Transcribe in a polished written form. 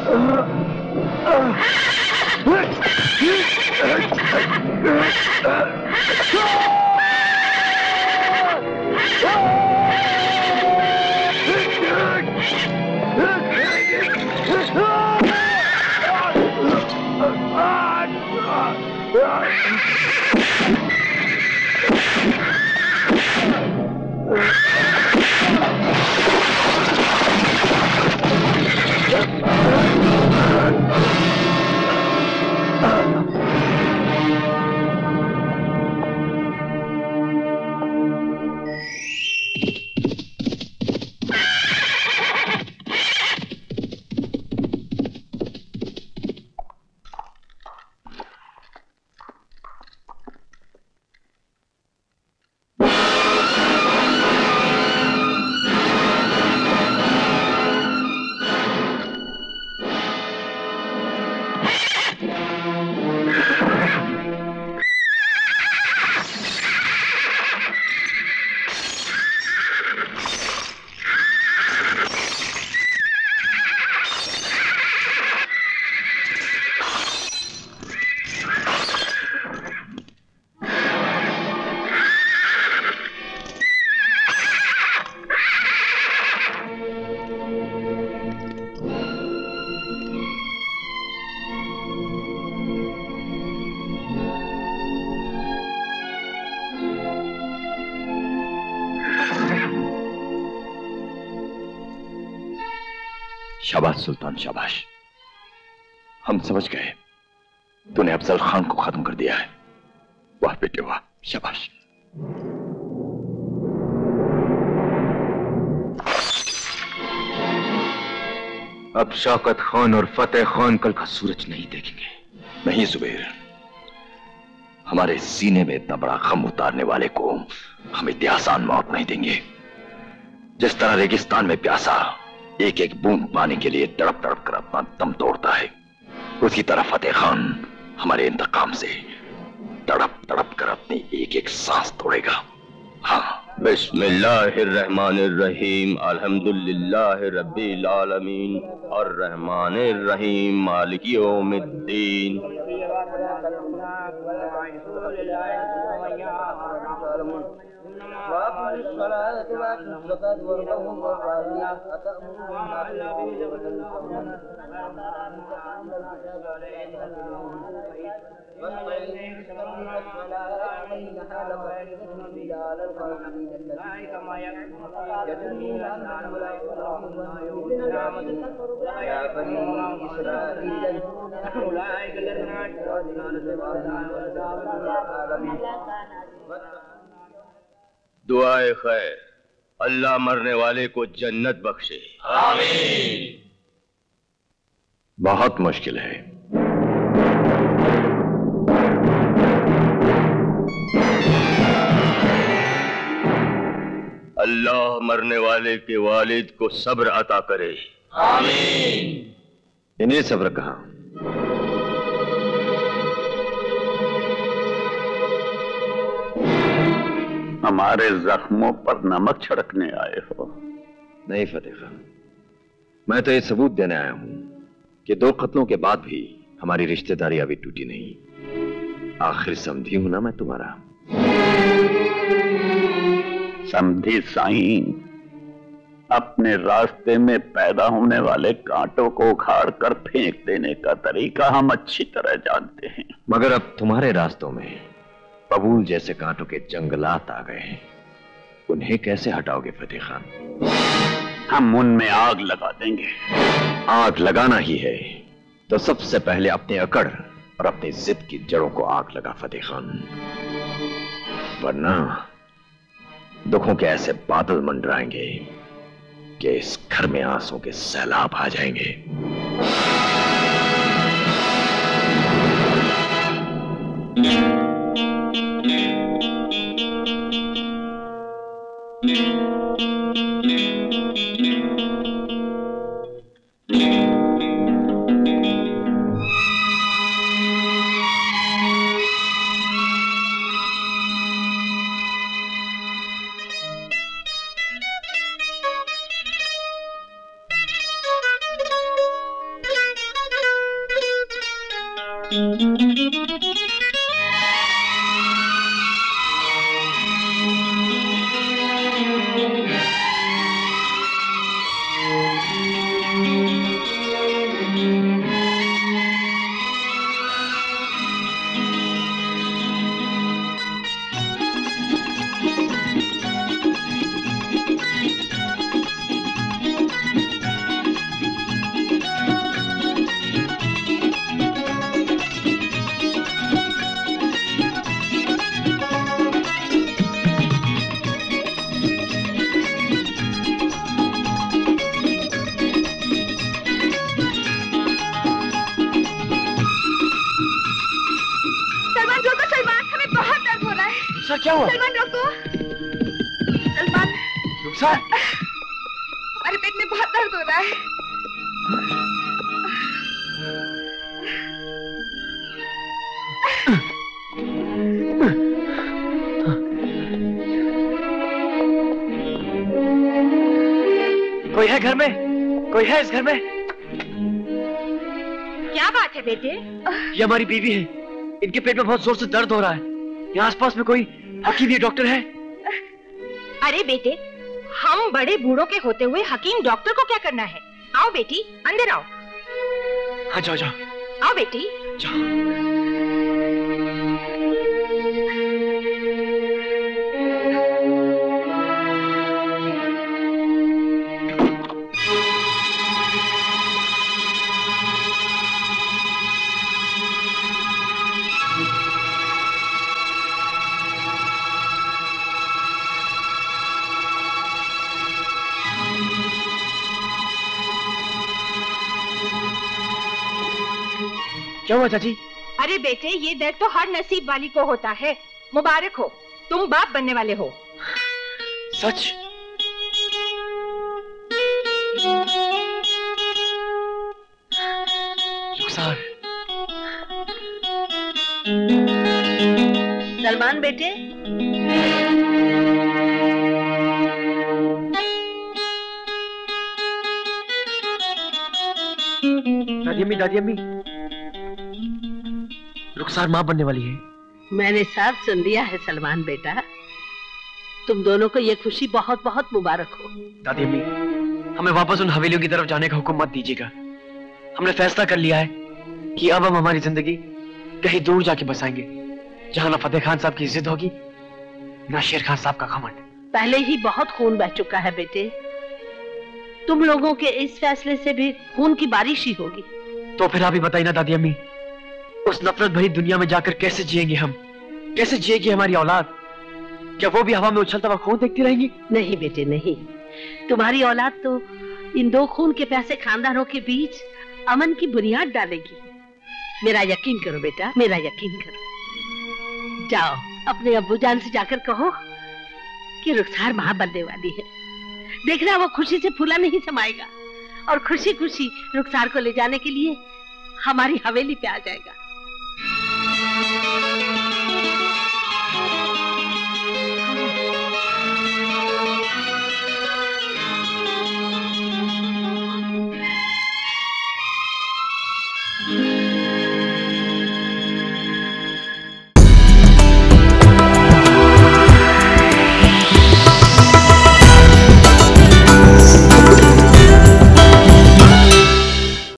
शाबाश सुल्तान शाबाश, हम समझ गए तूने अफजल खान को खत्म कर दिया है। वाह बेटे वाह, शाबाश। अब शौकत खान और फतेह खान कल का सूरज नहीं देखेंगे। नहीं जुबैर, हमारे सीने में इतना बड़ा गम उतारने वाले को हम इतनी आसान मौत नहीं देंगे। जिस तरह रेगिस्तान में प्यासा एक एक बूंद पानी के लिए तड़प तड़प कर अपना दम तोड़ता है, उसकी तरह फतेह खान हमारे इंतकाम से तड़प तड़प कर अपनी एक एक सांस तोड़ेगा। हाँ। बिस्मिल्लाहिर्रहमानिर्रहीम, अल्हम्दुलिल्लाहि रब्बिल आलमीन, अर्रहमानिर्रहीम, मालिकि यौमिद्दीन। दुआए खैर, अल्लाह मरने वाले को जन्नत बख्शे। आमीन। बहुत मुश्किल है। अल्लाह मरने वाले के वालिद को सब्र अता करे। आमीन। इन्हें सब्र कहां? हमारे जख्मों पर नमक छिड़कने आए हो? नहीं फतेह खान, मैं तो ये सबूत देने आया हूं कि 2 कत्लों के बाद भी हमारी रिश्तेदारी अभी टूटी नहीं। आखिर समझी हूं ना मैं तुम्हारा। समझी साईं, अपने रास्ते में पैदा होने वाले कांटों को उखाड़ कर फेंक देने का तरीका हम अच्छी तरह जानते हैं। मगर अब तुम्हारे रास्तों में बबूल जैसे कांटों के जंगलात आ गए हैं, उन्हें कैसे हटाओगे फतेह खान? हम उनमें आग लगा देंगे। आग लगाना ही है तो सबसे पहले अपनी अकड़ और अपनी जिद की जड़ों को आग लगा फतेह खान, वरना दुखों के ऐसे बादल मंडराएंगे कि इस घर में आंसू के सैलाब आ जाएंगे। क्या हुआ? सलमान रोको। सलमान। रुखसार। हमारे पेट में बहुत दर्द हो रहा है। कोई है घर में? कोई है इस घर में? क्या बात है बेटे? ये हमारी बीवी है। इनके पेट में बहुत जोर से दर्द हो रहा है। यहाँ आसपास में कोई हकीम या डॉक्टर है? अरे बेटे, हम बड़े बूढ़ों के होते हुए हकीम डॉक्टर को क्या करना है? आओ बेटी, अंदर आओ। हाँ जाओ जाओ। आओ बेटी। जाओ। क्या हुआ चाची? अरे बेटे, ये दर्द तो हर नसीब वाली को होता है। मुबारक हो, तुम बाप बनने वाले हो। सच? रुखसार। सलमान बेटे। दादी अम्मी, दादी अम्मी, रुखसार मां बनने वाली है। मैंने सब सुन लिया है सलमान बेटा। तुम दोनों को ये खुशी बहुत बहुत मुबारक हो। दादी अम्मी, हमें वापस उन हवेलियों की तरफ जाने का हुक्म मत दीजिएगा। हमने फैसला कर लिया है कि अब हम हमारी जिंदगी कहीं दूर जाके बसाएंगे, जहां ना फतेह खान साहब की इज्जत होगी, ना शेर खान साहब का घमंड। पहले ही बहुत खून बह चुका है बेटे। तुम लोगों के इस फैसले से भी खून की बारिश ही होगी। तो फिर आप ही बताइए ना दादी अम्मी, उस नफरत भरी दुनिया में जाकर कैसे जिएंगे हम? कैसे जिएगी हमारी औलाद? क्या वो भी हवा में उछलता हुआ खून देखती रहेंगी? नहीं बेटे नहीं, तुम्हारी औलाद तो इन दो खून के प्यासे खानदानों के बीच अमन की बुनियाद डालेगी। मेरा यकीन करो बेटा, मेरा यकीन करो। जाओ अपने अब्बू जान से जाकर कहो कि रुखसार मां बनने वाली है। देखना वो खुशी से फूला नहीं समाएगा और खुशी खुशी रुखसार को ले जाने के लिए हमारी हवेली पे आ जाएगा।